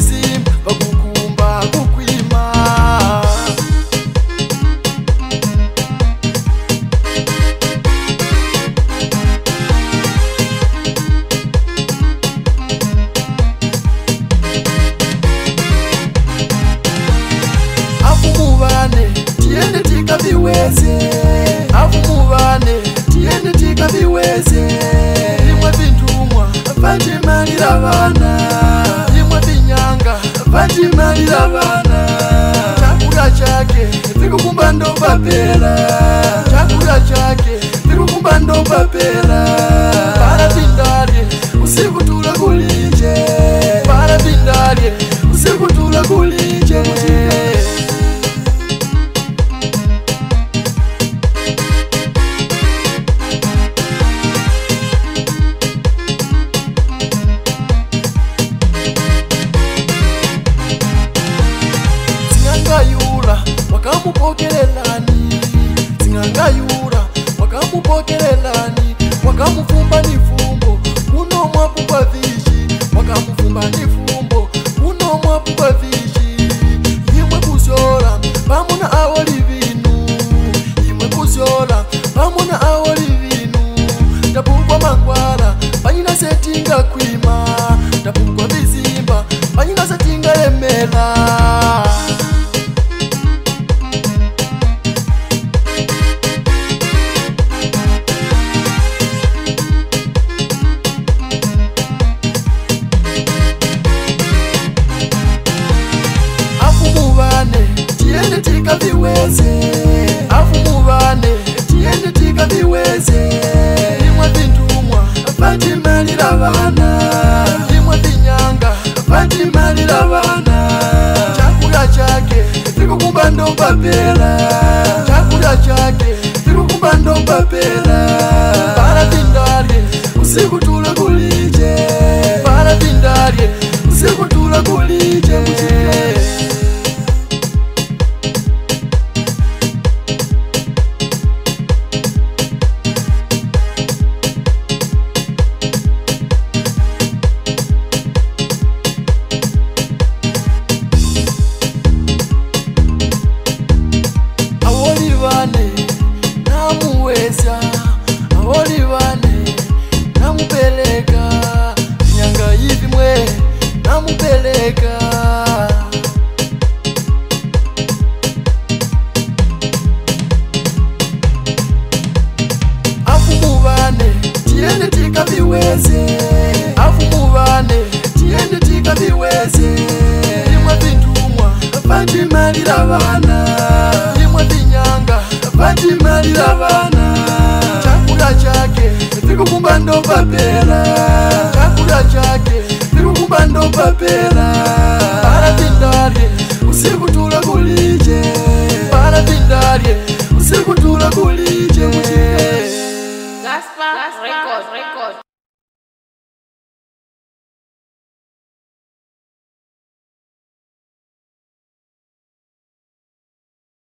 bizimba bakukumba kukwima. Afumuvane tiende tikaviweze, afumuvane tiende tikaviweze. Imwe vintumwa vatimalira vana, imwe vinyanga vatimalira vana. Chakula chake vikukumba ndo papera, chakula chake vikukumba ndo papera. Para vindarye usiku tula kulije, para vindarye usiku tula kulije. Zingangayura wakamupokelelani, zingangayura wakamupokelelani. Wakamufumba ni fumbo uno mwapupa vishi, wakamufumba ni fumbo uno mwapupa vishi. Imwe kuzola pamuna awoli vinu, imwe kuzola pamuna awoli vinu. Tapugwa mangwala panyina setinga kwima, tapugwa bizimba panyina setinga lemela. Tiende tikaviweze, afumuvane tiende tikaviweze. Imwe vintumwa vatimalira vana, imwe vinyanga vatimalira vana. Chakula chake vikukumba ndo papera, chakula chake vikukumba ndo papera. Para vindarye usiku tula kulije, para vindarye usiku tula kulije. Namuweza awolivane namupeleka, nyanga hivi mwe namupeleka. Afumuvane tiende tikaviweze, afumuvane tiende tikaviweze. Imwe vintumwa vatimalira vana, imwe vinyanga vatimalira vana. Chakula chake vikukumba ndo papera, chakula chake vikukumba ndo papera. Para vindarye usiku tula kulije, para vindarye usiku tula kulije. Gaspar Record.